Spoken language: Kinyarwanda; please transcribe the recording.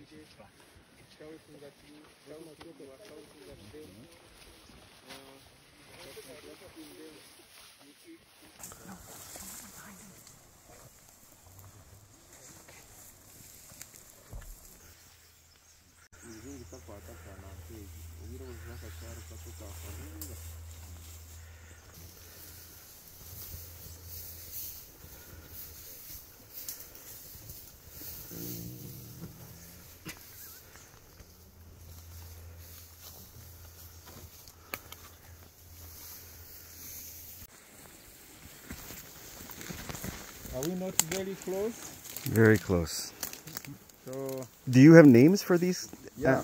shouting at you, you are shouting at them. Are we not very close? Very close. So, do you have names for these? Yeah.